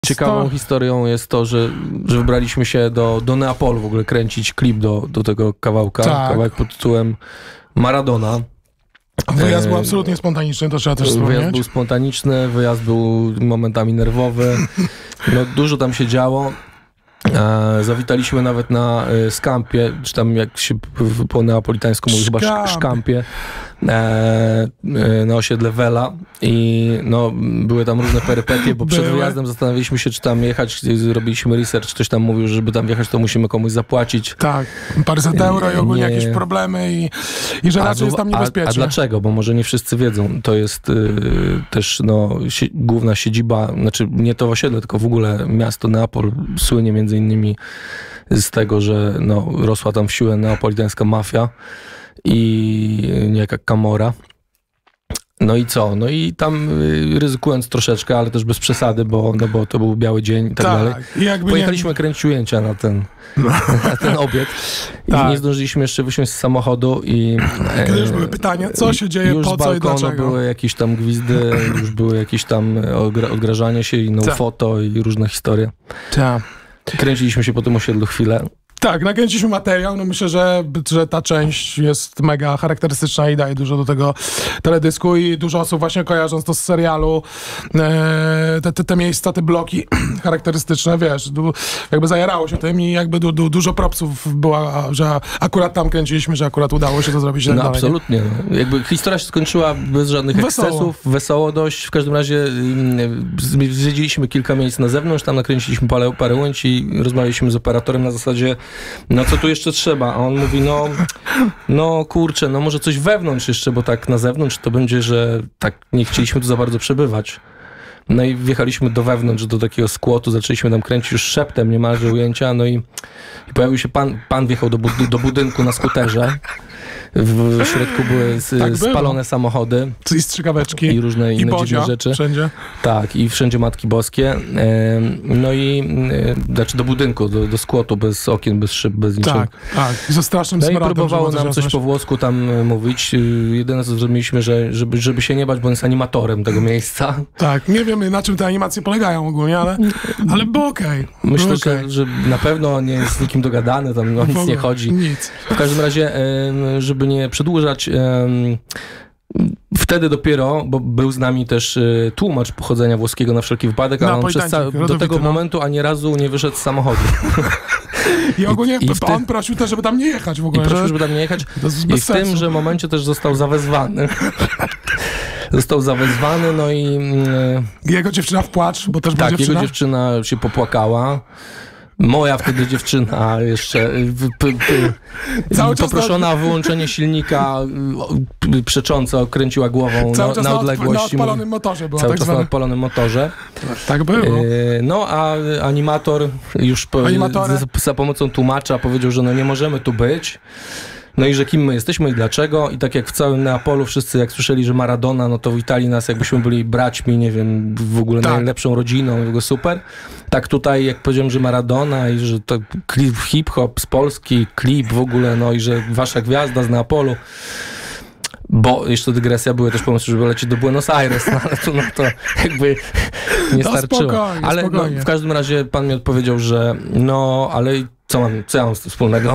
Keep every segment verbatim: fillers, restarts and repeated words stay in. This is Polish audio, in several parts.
Ciekawą historią jest to, że, że wybraliśmy się do, do Neapolu w ogóle kręcić klip do, do tego kawałka. Tak. Kawałek pod tytułem Maradona. Wyjazd był absolutnie spontaniczny, to trzeba też wspomnieć. Wyjazd był spontaniczny, wyjazd był momentami nerwowy. No, dużo tam się działo. E, zawitaliśmy nawet na e, Scampie, czy tam jak się po, po neapolitańsku mówi, chyba sz, Szkampie, e, e, na osiedle Vela i no, były tam różne perypetie, bo przed Były. wyjazdem zastanawialiśmy się, czy tam jechać, zrobiliśmy research, ktoś tam mówił, że żeby tam wjechać, to musimy komuś zapłacić. Tak, paręset euro i ogólnie Nie. jakieś problemy i, i że raczej jest tam niebezpiecznie. A, a dlaczego? Bo może nie wszyscy wiedzą. To jest y, też no, sie, główna siedziba, znaczy nie to osiedle, tylko w ogóle miasto Neapol słynie między innymi z tego, że no, rosła tam w siłę neapolitańska mafia i niejaka Camorra. No i co? No i tam y, ryzykując troszeczkę, ale też bez przesady, bo, no, bo to był biały dzień i tak, Tak, dalej. i jakby Pojechaliśmy nie... kręcić ujęcia na ten, na ten obiekt i Tak. nie zdążyliśmy jeszcze wysiąść z samochodu i... Kiedy już były pytania, co się dzieje, już po z co i balkonu dlaczego. były jakieś tam gwizdy, już były jakieś tam odgra- odgrażanie się i no Tak. foto i różne historie. Tak. Kręciliśmy się po tym osiedlu chwilę. Tak, nakręciliśmy materiał, no myślę, że, że ta część jest mega charakterystyczna i daje dużo do tego teledysku i dużo osób właśnie kojarząc to z serialu, e, te, te, te miejsca, te bloki charakterystyczne, wiesz, du, jakby zajarało się tym i jakby du, du, dużo propsów była, że akurat tam kręciliśmy, że akurat udało się to zrobić. No tak dalej, absolutnie. No. Jakby historia się skończyła bez żadnych Wesoło. ekscesów, wesoło dość. W każdym razie mm, zwiedziliśmy kilka miejsc na zewnątrz, tam nakręciliśmy parę, parę ujęć i rozmawialiśmy z operatorem na zasadzie, no co tu jeszcze trzeba? A on mówi, no, no kurczę, no może coś wewnątrz jeszcze, bo tak na zewnątrz to będzie, że tak nie chcieliśmy tu za bardzo przebywać. No i wjechaliśmy do wewnątrz, do takiego skłotu, zaczęliśmy tam kręcić już szeptem niemalże ujęcia, no i, i pojawił się pan, pan wjechał do, bud- do budynku na skuterze. W środku były z, Tak było. spalone samochody I strzykaweczki. i różne I inne Bodzia dziwne rzeczy. wszędzie. Tak, i wszędzie Matki Boskie. No i e, znaczy do budynku, do, do skłotu, bez okien, bez szyb, bez niczego. Tak, tak. I ze strasznym No i smrodem. próbowało żeby nam coś coś po włosku tam e, mówić. E, Jedyne co zrobiliśmy, że żeby, żeby się nie bać, bo on jest animatorem tego miejsca. Tak, nie wiem na czym te animacje polegają ogólnie, ale, ale było okej. Myślę, Było że, okej. że na pewno nie jest z nikim dogadany, tam o W nic ogóle nie chodzi. Nic. W każdym razie, e, żeby nie przedłużać, e, wtedy dopiero, bo był z nami też e, tłumacz pochodzenia włoskiego na wszelki wypadek, ale on przez Napolitańczyk, ca- do rodowity, tego no. momentu ani razu nie wyszedł z samochodu. I ogólnie I- i w p- ty- on prosił też, żeby tam nie jechać w I ogóle. prosił, że- żeby tam nie jechać. To jest I bez w tym, sensu. że momencie też został zawezwany. Został zawezwany, no i e, Jego dziewczyna w płacz, bo też była tak, dziewczyna. jego dziewczyna się popłakała. Moja wtedy dziewczyna jeszcze w- p- p- Cały czas poproszona o wyłączenie silnika, y, przecząco kręciła głową Cały na, czas na na, odp- odległość. na i mówi- odpalonym motorze była Cały tak czas na zwana. odpalonym motorze. Tak było. Y, No a animator już po, Animatorem. z, za pomocą tłumacza powiedział, że no nie możemy tu być. No i że kim my jesteśmy i dlaczego. I tak jak w całym Neapolu wszyscy jak słyszeli, że Maradona, no to witali nas jakbyśmy byli braćmi, nie wiem, w ogóle Tak. najlepszą rodziną, w ogóle super. Tak tutaj jak powiedziałem, że Maradona i że to klip hip-hop z Polski, klip w ogóle, no i że wasza gwiazda z Neapolu. Bo jeszcze dygresja, były też pomysły, żeby lecieć do Buenos Aires, no ale to, no to jakby nie No starczyło. spokojnie, ale no, spokojnie. w każdym razie pan mi odpowiedział, że no, ale co mam, co ja mam z tym wspólnego?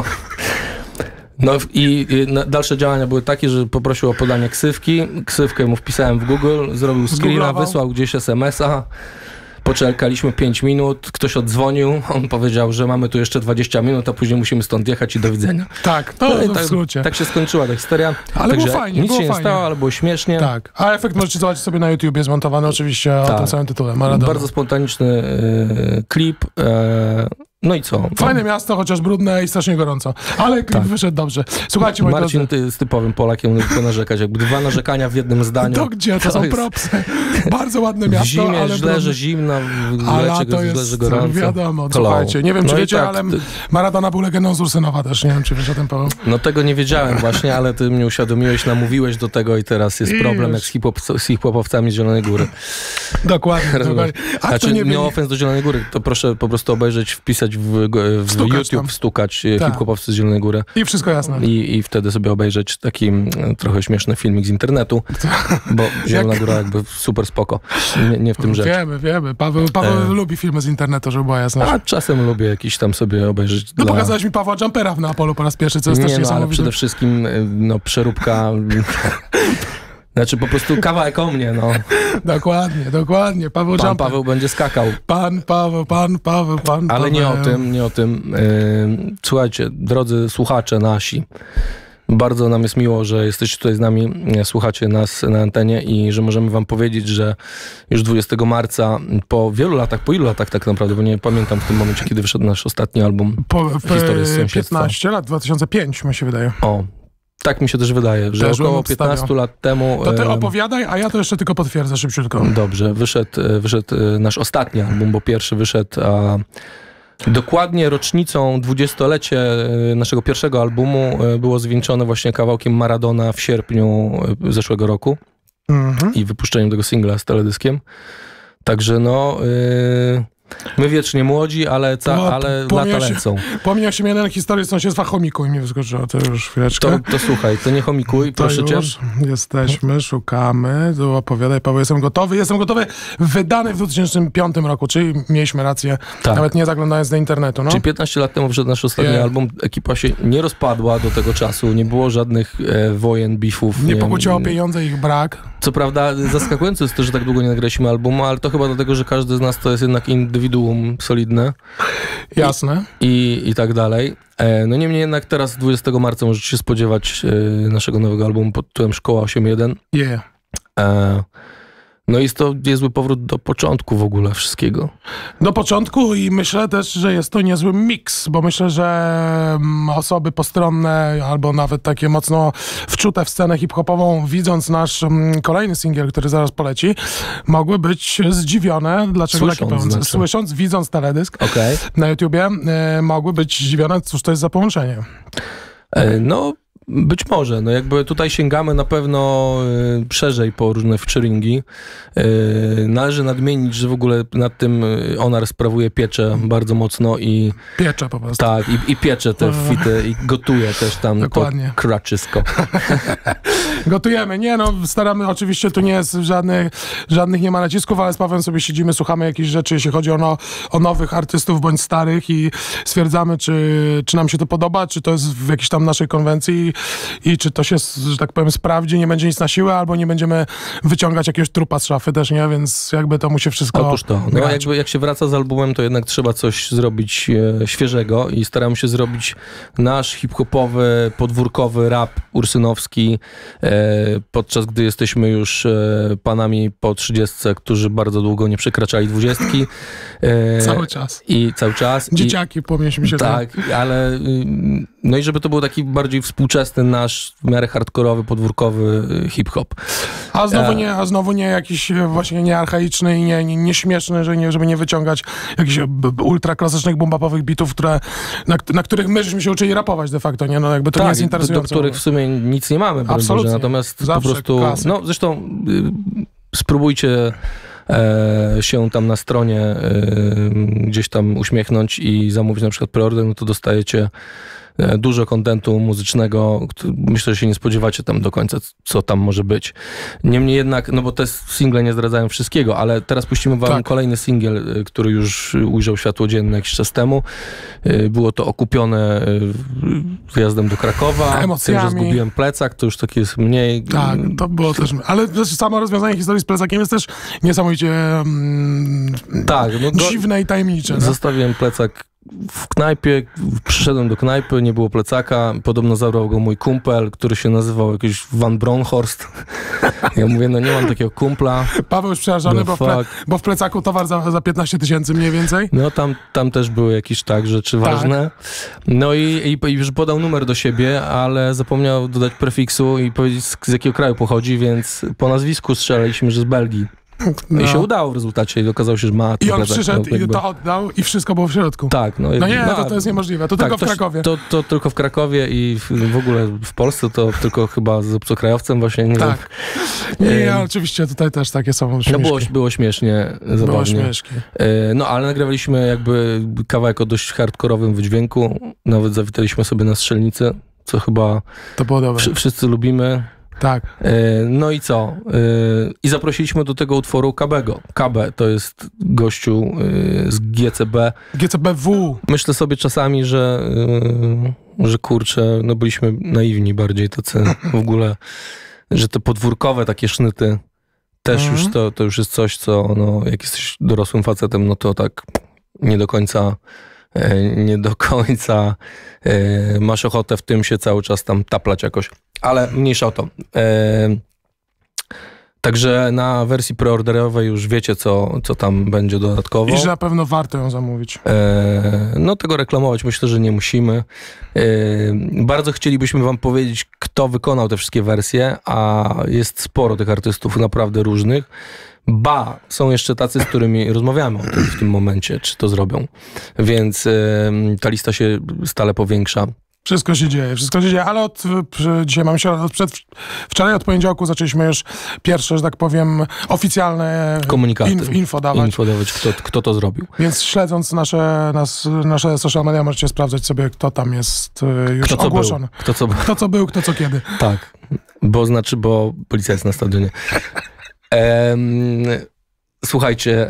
No i, i na, dalsze działania były takie, że poprosił o podanie ksywki. Ksywkę mu wpisałem w Google, zrobił screena, Zgooglował. wysłał gdzieś es em es a. Poczekaliśmy pięć minut, ktoś odzwonił, on powiedział, że mamy tu jeszcze dwadzieścia minut, a później musimy stąd jechać i do widzenia. Tak, to, No i to w tak, skrócie. tak się skończyła ta historia. Ale Także było fajnie, nic było się nie fajnie. stało, ale było śmiesznie. Tak, a efekt możecie zobaczyć sobie na YouTubie, zmontowany oczywiście o Tak. tym samym tytule, Maradona. Bardzo spontaniczny e, klip. E, no i co? Fajne miasto, chociaż brudne i strasznie gorąco. Ale klip Tak. wyszedł dobrze. Słuchajcie, moi Marcin drodzy, ty, z typowym Polakiem nie tylko narzekać. Jakby dwa narzekania w jednym zdaniu. to gdzie? To, To są jest- propsy. Bardzo ładne W miasto, zimie ale źle, brudne. że zimno, w A lecie lato źle, jest, że gorąco. wiadomo, Hello. słuchajcie, nie wiem, czy No i wiecie, tak, ale ty- Maradona był legendą z Ursynowa też, nie wiem, czy wiesz o tym, Paweł. No tego nie wiedziałem właśnie, ale ty mnie uświadomiłeś, namówiłeś do tego i teraz jest I problem już. jak z, hip-hop, z hip-hopowcami z Zielonej Góry. Dokładnie, dokładnie. A Znaczy, kto nie wie, nie ofens do Zielonej Góry, to proszę po prostu obejrzeć, wpisać wpisać w, w Stukać YouTube, tam. stukać Tak. hip-hopowcy z Zielonej Góry I wszystko jasne. i, i wtedy sobie obejrzeć taki mm, trochę śmieszny filmik z internetu, bo Zielona Góra jakby super spoko. Nie, nie w tym rzecz. Wiemy, wiemy. Paweł, Paweł E. lubi filmy z internetu, żeby była jasność. A czasem lubię jakiś tam sobie obejrzeć. No dla... pokazałeś mi Pawła Jumpera w Neapolu po raz pierwszy, co jest Nie, też no ale niesamowite. przede wszystkim no, przeróbka... Znaczy po prostu kawałek o mnie, no. Dokładnie, dokładnie. Paweł Pan Jumper. Paweł będzie skakał. Pan Paweł, pan Paweł, pan Ale Paweł. nie o tym, nie o tym. Yy, słuchajcie, drodzy słuchacze nasi, bardzo nam jest miło, że jesteście tutaj z nami, słuchacie nas na antenie i że możemy wam powiedzieć, że już dwudziestego marca, po wielu latach, po ilu latach tak naprawdę, bo nie pamiętam w tym momencie, kiedy wyszedł nasz ostatni album Po, w, Historia z sąsiedztwa. piętnaście lat, dwa tysiące piąty mi się wydaje. O, tak mi się też wydaje, że Też bym około obstawiał. piętnastu lat temu... To ty em, opowiadaj, a ja to jeszcze tylko potwierdzę szybciutko. Dobrze, wyszedł, wyszedł nasz ostatni album, bo pierwszy wyszedł a dokładnie rocznicą dwudziestolecie naszego pierwszego albumu było zwieńczone właśnie kawałkiem Maradona w sierpniu zeszłego roku Mhm. i wypuszczeniem tego singla z teledyskiem. Także no... Yy... My wiecznie młodzi, ale, ca, No, ale pomija lata się- lecą. Pomniał się mi jeden historię z sąsiedztwa chomiku i mi wyskoczyło, to już chwileczkę. To, to słuchaj, to nie chomikuj, To proszę cię. już jesteśmy, szukamy, tu opowiadaj, Paweł, jestem gotowy, jestem gotowy, wydany w dwa tysiące piątym roku, czyli mieliśmy rację, Tak. nawet nie zaglądając do internetu, no. Czyli piętnaście lat temu wszedł nasz ostatni Yeah. album, ekipa się nie rozpadła do tego czasu, nie było żadnych e, wojen, beefów. Nie wiem, pokłóciło o pieniądze, ich brak. Co prawda zaskakujące jest to, że tak długo nie nagraliśmy albumu, ale to chyba dlatego, że każdy z nas to jest jednak indywiduum solidne Jasne. i, i tak dalej. E, no niemniej jednak teraz dwudziestego marca możecie się spodziewać e, naszego nowego albumu pod tytułem Szkoła osiem jeden. Yeah. E, no jest to niezły powrót do początku w ogóle wszystkiego. Do początku i myślę też, że jest to niezły miks, bo myślę, że mm, osoby postronne albo nawet takie mocno wczute w scenę hip-hopową, widząc nasz mm, kolejny singiel, który zaraz poleci, mogły być zdziwione, dlaczego Słysząc, taki połączenie. znaczy. Słysząc, widząc teledysk Okej. na YouTubie, e, mogły być zdziwione, cóż to jest za połączenie. E, No, być może. No jakby tutaj sięgamy na pewno y, szerzej po różne featuringi. Y, należy nadmienić, że w ogóle nad tym y, Onar sprawuje pieczę bardzo mocno i Piecze po prostu. tak, i, i piecze te fity i gotuje też tam Dokładnie. to kraczysko. Gotujemy. Nie no, staramy, oczywiście tu nie jest żadnych, żadnych nie ma nacisków, ale z Pawłem sobie siedzimy, słuchamy jakichś rzeczy, jeśli chodzi o, no, o nowych artystów bądź starych i stwierdzamy, czy, czy nam się to podoba, czy to jest w jakiejś tam naszej konwencji i, i czy to się, że tak powiem, sprawdzi, nie będzie nic na siłę, albo nie będziemy wyciągać jakiegoś trupa z szafy też, nie? Więc jakby to musi wszystko Otóż to. No grać. jakby jak się wraca z albumem, to jednak trzeba coś zrobić e, świeżego i staramy się zrobić nasz hip-hopowy, podwórkowy rap ursynowski, e, podczas gdy jesteśmy już e, panami po trzydziestce, którzy bardzo długo nie przekraczali dwudziestki. E, Cały czas. I cały czas. Dzieciaki, pomieśmy się. Tak, ale y, no i żeby to był taki bardziej współczesny nasz, w miarę hardkorowy, podwórkowy y, hip-hop. A znowu E. nie, a znowu nie jakiś e, właśnie nie archaiczny i nie, nie, nie śmieszny, że nie, żeby nie wyciągać jakichś e, b- b- ultra klasycznych bumbapowych bitów, które, na, na których my żeśmy się uczyli rapować de facto, nie? No jakby to nie jest do, do interesujące. których w sumie nic nie mamy, broń Absolutnie. Boże, natomiast Zawsze po prostu, klasyk. no zresztą y, spróbujcie e, się tam na stronie e, gdzieś tam uśmiechnąć i zamówić na przykład preorder, no to dostajecie e, dużo kontentu muzycznego. który- Myślę, że się nie spodziewacie tam do końca, co tam może być. Niemniej jednak, no bo te single nie zdradzają wszystkiego, ale teraz puścimy wam Tak. kolejny singiel, e, który już ujrzał światło dzienne jakiś czas temu. E, Było to okupione e, wyjazdem do Krakowa. Tym, Emocjami. że zgubiłem plecak, to już takie jest mniej... Tak, to było też. Ale też samo rozwiązanie historii z plecakiem jest też niesamowicie mm, Tak, no go, dziwne i tajemnicze. No? zostawiłem plecak w knajpie, przyszedłem do knajpy, nie było plecaka, podobno zabrał go mój kumpel, który się nazywał jakiś Van Bronhorst. Ja mówię, no nie mam takiego kumpla. Paweł już przerażony, The bo w, ple, fuck. bo w plecaku towar za, za piętnaście tysięcy mniej więcej. No tam, tam też były jakieś tak rzeczy Tak. ważne. No i, i, i już podał numer do siebie, ale zapomniał dodać prefiksu i powiedzieć z, z jakiego kraju pochodzi, więc po nazwisku strzelaliśmy, że z Belgii. No. I się udało w rezultacie i okazało się, że ma... I on tak, przyszedł no, i jakby... to oddał i wszystko było w środku. Tak. No, no nie, no, to, to jest niemożliwe. To tak, tylko w to, Krakowie. To, to tylko w Krakowie i w, w ogóle w Polsce to tylko chyba z obcokrajowcem właśnie. Nie tak. wiem. Nie, ja, oczywiście tutaj też takie są śmieszki. No było, było śmiesznie, zabawnie. Było śmieszki. No ale nagrywaliśmy jakby kawałek o dość hardkorowym wydźwięku. Nawet zawitaliśmy sobie na Strzelnicę, co chyba to było dobre. Wszy, wszyscy lubimy. Tak. No i co? I zaprosiliśmy do tego utworu Kabego. Kabe to jest gościu z G C B. G C B W. Myślę sobie czasami, że, że kurczę, no byliśmy naiwni bardziej tacy w ogóle, że te podwórkowe takie sznyty też mm. już to, to już jest coś, co no, jak jesteś dorosłym facetem, no to tak nie do końca nie do końca e, masz ochotę w tym się cały czas tam taplać jakoś. Ale mniejsza o to. E, także na wersji preorderowej już wiecie, co, co tam będzie dodatkowo. I że na pewno warto ją zamówić. E, no tego reklamować myślę, że nie musimy. E, bardzo chcielibyśmy wam powiedzieć, kto wykonał te wszystkie wersje, a jest sporo tych artystów naprawdę różnych. Ba, są jeszcze tacy, z którymi rozmawiamy o tym w tym momencie, czy to zrobią. Więc y, ta lista się stale powiększa. Wszystko się dzieje, wszystko się dzieje, ale od, dzisiaj mamy się, od przed, wczoraj od poniedziałku zaczęliśmy już pierwsze, że tak powiem, oficjalne komunikaty, inf, info dawać. Info dawać, kto, kto to zrobił. Więc śledząc nasze, nas, nasze social media możecie sprawdzać sobie, kto tam jest już kto, co ogłoszony. Był. Kto, co był. Kto co był, kto co kiedy. Tak, bo znaczy, bo policja jest na stadionie. Ehm, słuchajcie,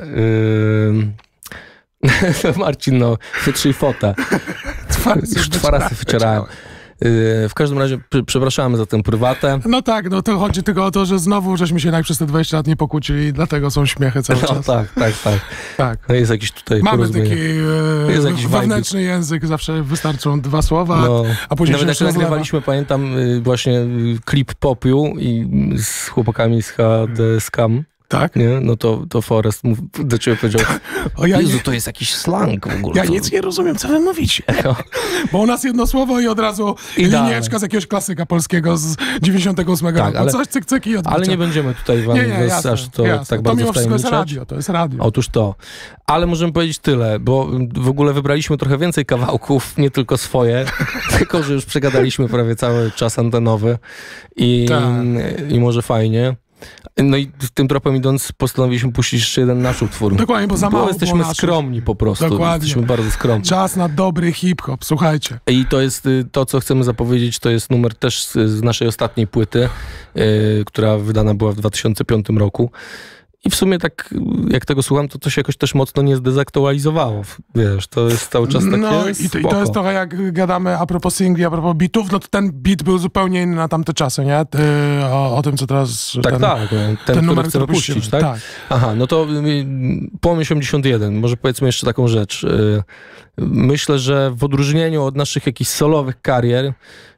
yy, Marcin, no, wytrzyj fotę. Już dwa razy wycierałem. Yy, w każdym razie przepraszamy za tę prywatę. No tak, no to chodzi tylko o to, że znowu żeśmy się jednak przez te dwadzieścia lat nie pokłócili i dlatego są śmiechy cały no, czas. tak, tak, tak. tak. No jest jakiś tutaj Mamy taki e, jest jakiś wewnętrzny vibe. Język, zawsze wystarczą dwa słowa, no, a później nawet się jak nagrywaliśmy, pamiętam właśnie klip Popiół i z chłopakami z H D Scam. Tak? Nie? No to, to Forest do ciebie powiedział, o ja Jezu, nie... to jest jakiś slang w ogóle. Ja to... nic nie rozumiem, co wy mówicie. Bo u nas jedno słowo i od razu I linieczka dalej. Z jakiegoś klasyka polskiego z dziewięćdziesiątego ósmego tak, roku. Ale, coś cyk, cyk i odbicia. Ale nie będziemy tutaj wam nie, nie, jasne, aż to jasne. tak to bardzo mimo wszystko jest wtajemniczać. radio, to jest radio. Otóż to. Ale możemy powiedzieć tyle, bo w ogóle wybraliśmy trochę więcej kawałków, nie tylko swoje, tylko że już przegadaliśmy prawie cały czas antenowy i, tak. i może fajnie. No i tym tropem idąc postanowiliśmy puścić jeszcze jeden nasz utwór. Dokładnie, bo za mało Bo jesteśmy było skromni po prostu. Dokładnie. Jesteśmy bardzo skromni. Czas na dobry hip-hop, słuchajcie. I to jest to, co chcemy zapowiedzieć, to jest numer też z, z naszej ostatniej płyty, yy, która wydana była w dwa tysiące piątym roku. I w sumie tak, jak tego słucham, to to się jakoś też mocno nie zdezaktualizowało. Wiesz, to jest cały czas takie No i to, i to jest trochę jak gadamy a propos singli, a propos beatów, no to ten beat był zupełnie inny na tamte czasy, nie? O, o tym, co teraz... Tak, ten, tak. Ten, ten numer, który chcemy puścić, tak? tak? Aha, no to Płom osiemdziesiąt jeden. Może powiedzmy jeszcze taką rzecz. Myślę, że w odróżnieniu od naszych jakichś solowych karier,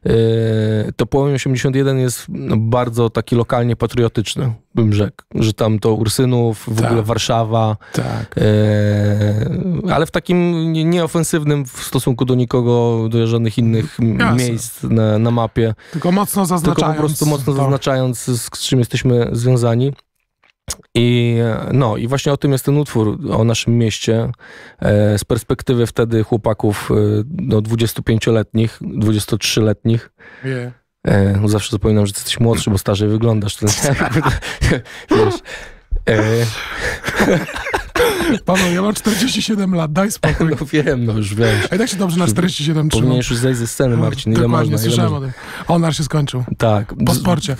to Płomień osiemdziesiąt jeden jest bardzo taki lokalnie patriotyczny, bym rzekł. Że tam to Ursynów, w tak. ogóle Warszawa, tak. e, ale w takim nieofensywnym w stosunku do nikogo, do żadnych innych Jasne. miejsc na, na mapie. Tylko mocno zaznaczając. Tylko po prostu mocno to. zaznaczając, z, z czym jesteśmy związani. I no i właśnie o tym jest ten utwór, o naszym mieście, e, z perspektywy wtedy chłopaków e, no, dwudziestopięcioletnich, dwudziestotrzyletnich. Yeah. E, zawsze zapominam, że ty jesteś młodszy, bo starzej wyglądasz. Wiesz, e, Paweł, ja mam czterdzieści siedem lat, daj spokój. No wiem, no już wiesz. A i tak się dobrze na czterdzieści siedem trzyma. Powinieneś już zejść ze sceny, Marcin, ile Dokładnie, można. Słyszałem o tym. Honor się skończył. Tak. Po sporcie.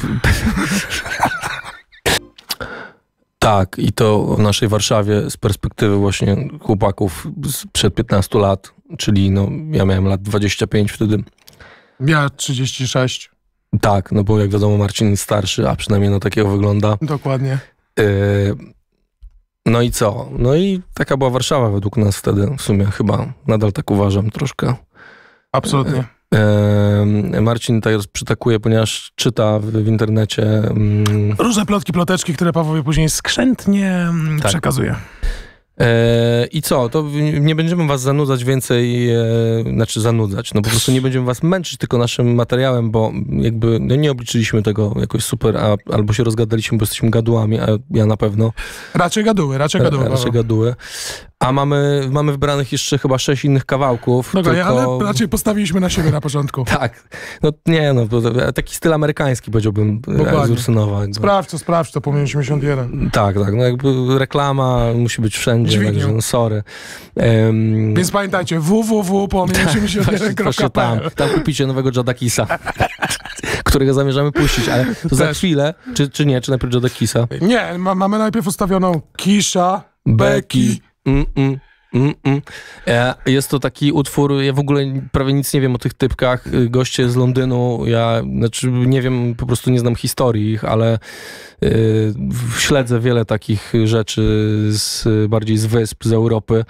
Tak, i to w naszej Warszawie z perspektywy właśnie chłopaków sprzed piętnastu lat, czyli no ja miałem lat dwadzieścia pięć wtedy. Ja trzydzieści sześć. Tak, no bo jak wiadomo Marcin jest starszy, a przynajmniej na takiego wygląda. Dokładnie. Yy, no i co? No i taka była Warszawa według nas wtedy, w sumie chyba, nadal tak uważam troszkę. Absolutnie. Yy, Marcin teraz przytakuje, ponieważ czyta w, w internecie mm, różne plotki, ploteczki, które Pawłowi później skrzętnie tak. przekazuje. E, I co? To nie będziemy was zanudzać więcej, e, znaczy zanudzać, no po prostu nie będziemy was męczyć tylko naszym materiałem, bo jakby no nie obliczyliśmy tego jakoś super, a, albo się rozgadaliśmy, bo jesteśmy gadułami, a ja na pewno. Raczej gaduły, raczej gaduły. Ra, raczej gaduły. A mamy, mamy wybranych jeszcze chyba sześć innych kawałków. No tylko... ale tylko... raczej postawiliśmy na siebie na początku. Tak. No nie, no taki styl amerykański powiedziałbym z Ursynowa. Sprawdź to, sprawdź to, Płomień osiemdziesiąt jeden. Tak, tak. No jakby reklama musi być wszędzie, także no sorry. Um... Więc pamiętajcie, w w w kropka płomień osiemdziesiąt jeden kropka p l. tam, tam kupicie nowego Jadakisa, którego zamierzamy puścić, ale to za chwilę, czy, czy nie, czy najpierw Jadakisa? Nie, ma, mamy najpierw ustawioną Kisha, Becky. Mm, mm, mm, mm. Jest to taki utwór, ja w ogóle prawie nic nie wiem o tych typkach, goście z Londynu, ja znaczy nie wiem, po prostu nie znam historii ich, ale yy, śledzę wiele takich rzeczy z, bardziej z wysp, z Europy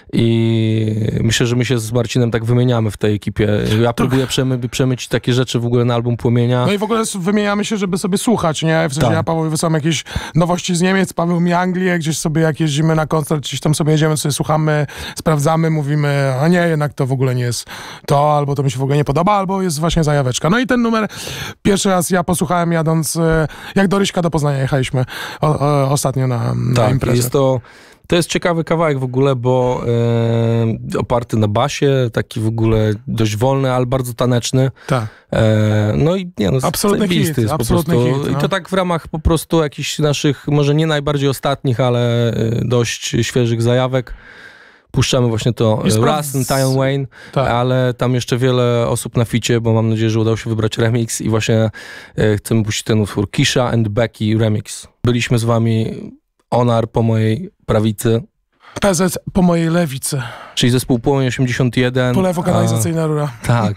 i myślę, że my się z Marcinem tak wymieniamy w tej ekipie. Ja próbuję przemy, przemyć takie rzeczy w ogóle na album Płomienia. No i w ogóle wymieniamy się, żeby sobie słuchać, nie? W sensie tak. Ja Paweł wysyłam jakieś nowości z Niemiec, Paweł mi Anglię, gdzieś sobie jak jeździmy na koncert, gdzieś tam sobie jedziemy, sobie słuchamy, sprawdzamy, mówimy, a nie, jednak to w ogóle nie jest to, albo to mi się w ogóle nie podoba, albo jest właśnie zajaweczka. No i ten numer pierwszy raz ja posłuchałem jadąc, jak do Ryśka do Poznania jechaliśmy o, o, ostatnio na, na tak, imprezę. Jest to To jest ciekawy kawałek w ogóle, bo e, oparty na basie, taki w ogóle dość wolny, ale bardzo taneczny. Tak. E, no i nie, no, absolutny hit, jest absolutny po prostu. hit, no. I to tak w ramach po prostu jakichś naszych, może nie najbardziej ostatnich, ale dość świeżych zajawek. Puszczamy właśnie to Raz i Tion Wayne, tak. Ale tam jeszcze wiele osób na ficie, bo mam nadzieję, że udało się wybrać remix i właśnie e, chcemy puścić ten utwór Kisha and Becky Remix. Byliśmy z wami Onar po mojej prawicy. P Z po mojej lewicy. Czyli zespół Płomień osiemdziesiąt jeden. Pole wokalizacyjna rura. Tak.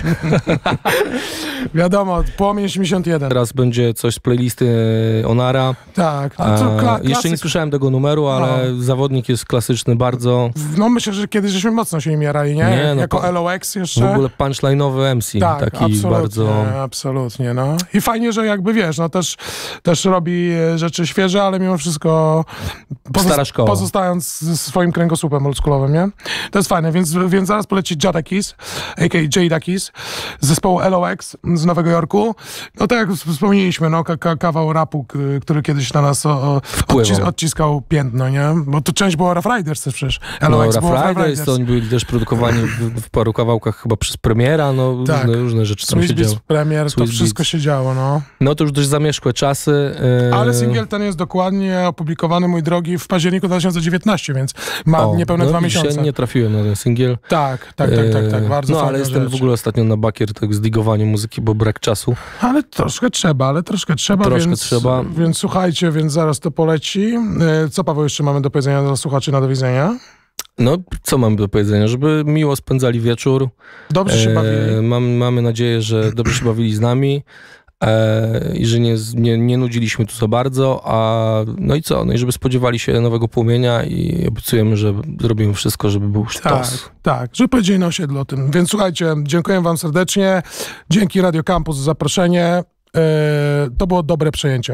Wiadomo, Płomień osiemdziesiąt jeden. Teraz będzie coś z playlisty Onara. Tak. A to kla- Jeszcze nie słyszałem tego numeru, ale no. Zawodnik jest klasyczny bardzo. No myślę, że kiedyś żeśmy mocno się nim jarali, nie? nie no, jako L O X jeszcze. W ogóle punchline'owy M C. Tak, taki absolutnie, bardzo... absolutnie, no. I fajnie, że jakby wiesz, no też, też robi rzeczy świeże, ale mimo wszystko pozosta- Stara szkoła. pozostając ze swoim kręgosłupem oldschoolowym, nie? To jest fajne, więc, więc zaraz poleci Jadakis, a k a. Jadakis, z zespołu L O X z Nowego Jorku. No tak jak wspomnieliśmy, no k- kawał rapu, k- który kiedyś na nas o, o, odcis- odciskał piętno, nie? Bo to część była Rough Riders też przecież. L O X no, było Rough Riders, Riders, to oni byli też produkowani w, w paru kawałkach chyba przez Premiera, no tak. różne, różne rzeczy tam Swiss się Beats działo. Premier, Swiss to wszystko Beats. się działo, no. No to już dość zamierzchłe czasy. Yy... Ale singiel ten jest dokładnie opublikowany, mój drogi, w październiku dwa tysiące dziewiętnastym, więc ma o, niespełna no, dwa miesiące. Ja nie trafiłem na ten singiel. Tak, tak, tak, tak, tak. Bardzo no ale jestem rzecz. w ogóle ostatnio na bakier tak z digowaniem muzyki, bo brak czasu. Ale troszkę trzeba, ale troszkę trzeba, troszkę więc, trzeba. Więc słuchajcie, więc zaraz to poleci. Co, Paweł, jeszcze mamy do powiedzenia dla słuchaczy na do widzenia? No, co mamy do powiedzenia? Żeby miło spędzali wieczór. Dobrze się bawili. E, mam, mamy nadzieję, że dobrze się bawili z nami. E, I że nie, nie, nie nudziliśmy tu za bardzo, a no i co? No i żeby spodziewali się nowego Płomienia i obiecujemy, że zrobimy wszystko, żeby był sztos. Tak, tak, żeby powiedzieli na osiedlu o tym. Więc słuchajcie, dziękuję wam serdecznie. Dzięki Radio Campus za zaproszenie. E, to było dobre przejęcie.